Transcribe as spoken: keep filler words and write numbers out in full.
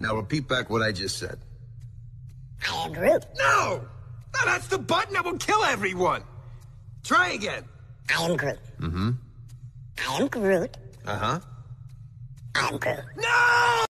Now repeat back what I just said. I am Groot. No! No, that's the button that will kill everyone. Try again. I am Groot. Mm-hmm. I am Groot. Uh-huh. I am Groot. No!